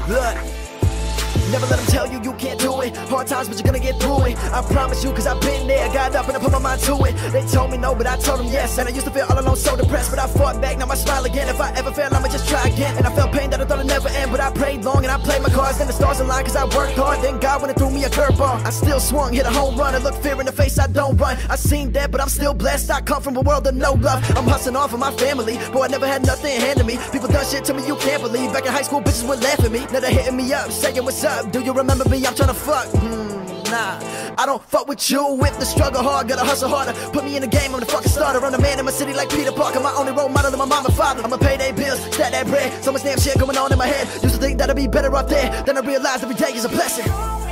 Look, never let them tell you you can't do it. Hard times, but you're gonna get through it. I promise you, cause I've been there. Got up and I put my mind to it. They told me no, but I told them yes. And I used to feel all alone, so depressed, but I fought back, now I smile again. If I ever fail, I'ma just try again. And I felt pain that I thought I'd never end, but I prayed long and I played my cards. Then the stars aligned, cause I worked hard. Then God went and threw me a curveball. I still swung, hit a home run, and look fear in the face, I don't run. I seen dead, but I'm still blessed. I come from a world of no love. I'm hustling off of my family, boy, I never had nothing handed me. People done shit to me you can't believe. Back in high school, bitches would laugh at me. Now they hitting me up, saying what's up. Do you remember me? I'm tryna fuck. Nah, I don't fuck with you. If the struggle hard, gotta hustle harder. Put me in the game, I'm the fucking starter. I'm the man in my city like Peter Parker. My only role model is my mama and father. I'ma pay their bills, stack that bread. So much damn shit going on in my head. Used to think that I'd be better off there. Then I realized every day is a blessing.